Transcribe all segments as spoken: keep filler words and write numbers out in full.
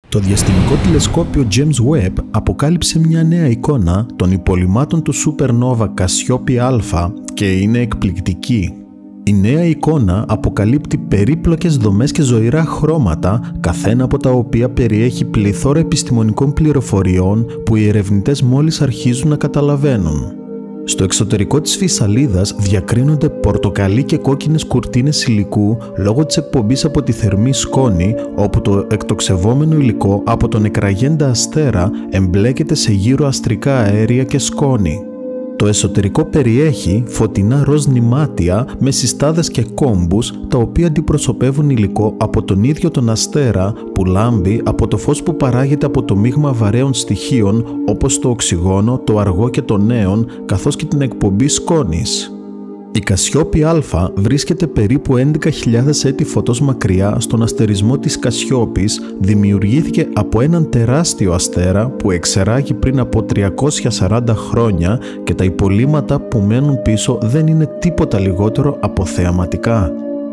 Το διαστημικό τηλεσκόπιο James Webb αποκάλυψε μια νέα εικόνα των υπολειμμάτων του Supernova Cassiope Α και είναι εκπληκτική. Η νέα εικόνα αποκαλύπτει περίπλοκες δομές και ζωηρά χρώματα, καθένα από τα οποία περιέχει πληθώρα επιστημονικών πληροφοριών που οι ερευνητές μόλις αρχίζουν να καταλαβαίνουν. Στο εξωτερικό της φυσαλίδας διακρίνονται πορτοκαλί και κόκκινες κουρτίνες υλικού λόγω της εκπομπής από τη θερμή σκόνη, όπου το εκτοξευόμενο υλικό από τον εκραγέντα αστέρα εμπλέκεται σε γύρω αστρικά αέρια και σκόνη. Το εσωτερικό περιέχει φωτεινά ροζ νημάτια με συστάδες και κόμπους, τα οποία αντιπροσωπεύουν υλικό από τον ίδιο τον αστέρα που λάμπει από το φως που παράγεται από το μείγμα βαρέων στοιχείων όπως το οξυγόνο, το αργό και το νέον, καθώς και την εκπομπή σκόνης. Η Cassiope Α βρίσκεται περίπου έντεκα χιλιάδες έτη φωτός μακριά στον αστερισμό της Κασιόπης. Δημιουργήθηκε από έναν τεράστιο αστέρα που εξεράγει πριν από τριακόσια σαράντα χρόνια και τα υπολείμματα που μένουν πίσω δεν είναι τίποτα λιγότερο από θεαματικά.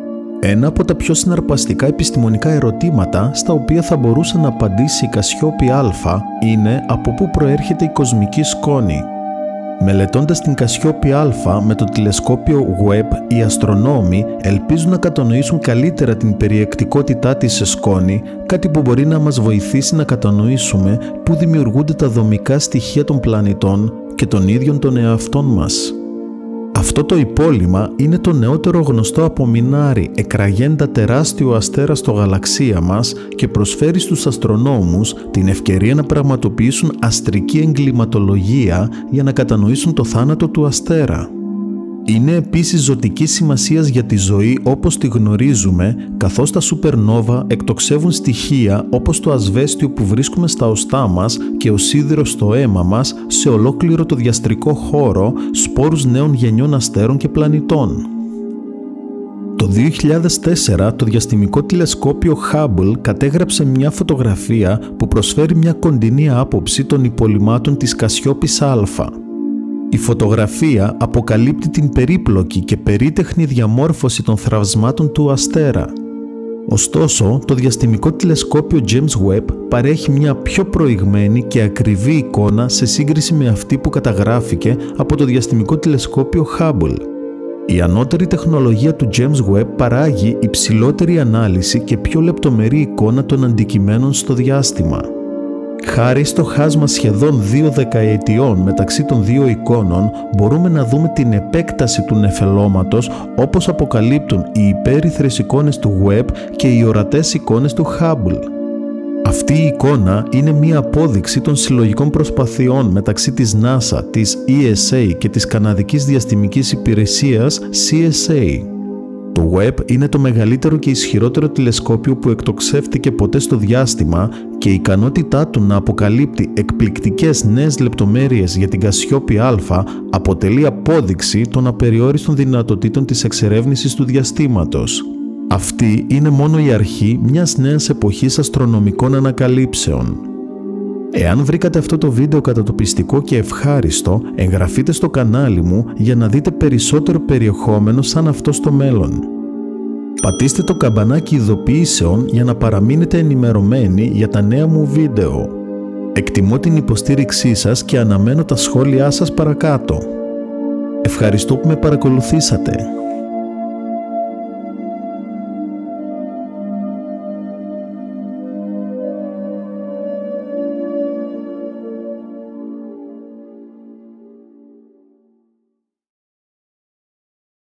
Ένα από τα πιο συναρπαστικά επιστημονικά ερωτήματα στα οποία θα μπορούσε να απαντήσει η Cassiope Α είναι από πού προέρχεται η κοσμική σκόνη. Μελετώντας την Cassiope Α με το τηλεσκόπιο Webb, οι αστρονόμοι ελπίζουν να κατανοήσουν καλύτερα την περιεκτικότητά της σε σκόνη, κάτι που μπορεί να μας βοηθήσει να κατανοήσουμε πού δημιουργούνται τα δομικά στοιχεία των πλανητών και των ίδιων των εαυτών μας. Αυτό το υπόλοιμα είναι το νεότερο γνωστό από Μινάρι, εκραγέντα τεράστιο αστέρα στο γαλαξία μας και προσφέρει στους αστρονόμους την ευκαιρία να πραγματοποιήσουν αστρική εγκληματολογία για να κατανοήσουν το θάνατο του αστέρα. Είναι επίσης ζωτικής σημασίας για τη ζωή όπως τη γνωρίζουμε, καθώς τα Supernova εκτοξεύουν στοιχεία όπως το ασβέστιο που βρίσκουμε στα οστά μας και ο σίδηρος στο αίμα μας σε ολόκληρο το διαστρικό χώρο, σπόρους νέων γενιών αστέρων και πλανητών. Το δύο χιλιάδες τέσσερα το διαστημικό τηλεσκόπιο Hubble κατέγραψε μια φωτογραφία που προσφέρει μια κοντινή άποψη των υπολειμμάτων της Κασιόπης Α. Η φωτογραφία αποκαλύπτει την περίπλοκη και περίτεχνη διαμόρφωση των θραυσμάτων του αστέρα. Ωστόσο, το διαστημικό τηλεσκόπιο James Webb παρέχει μια πιο προηγμένη και ακριβή εικόνα σε σύγκριση με αυτή που καταγράφηκε από το διαστημικό τηλεσκόπιο Hubble. Η ανώτερη τεχνολογία του James Webb παράγει υψηλότερη ανάλυση και πιο λεπτομερή εικόνα των αντικειμένων στο διάστημα. Χάρη στο χάσμα σχεδόν δύο δεκαετιών μεταξύ των δύο εικόνων, μπορούμε να δούμε την επέκταση του νεφελώματος όπως αποκαλύπτουν οι υπέρυθρες εικόνες του Webb και οι ορατές εικόνες του Hubble. Αυτή η εικόνα είναι μία απόδειξη των συλλογικών προσπαθειών μεταξύ της NASA, της ι ες έι και της Καναδικής Διαστημικής Υπηρεσίας σι ες έι. Το Webb είναι το μεγαλύτερο και ισχυρότερο τηλεσκόπιο που εκτοξεύτηκε ποτέ στο διάστημα και η ικανότητά του να αποκαλύπτει εκπληκτικές νέες λεπτομέρειες για την Cassiope Α αποτελεί απόδειξη των απεριόριστων δυνατοτήτων της εξερεύνησης του διαστήματος. Αυτή είναι μόνο η αρχή μιας νέας εποχής αστρονομικών ανακαλύψεων. Εάν βρήκατε αυτό το βίντεο κατατοπιστικό και ευχάριστο, εγγραφείτε στο κανάλι μου για να δείτε περισσότερο περιεχόμενο σαν αυτό στο μέλλον. Πατήστε το καμπανάκι ειδοποιήσεων για να παραμείνετε ενημερωμένοι για τα νέα μου βίντεο. Εκτιμώ την υποστήριξή σας και αναμένω τα σχόλιά σας παρακάτω. Ευχαριστώ που με παρακολουθήσατε.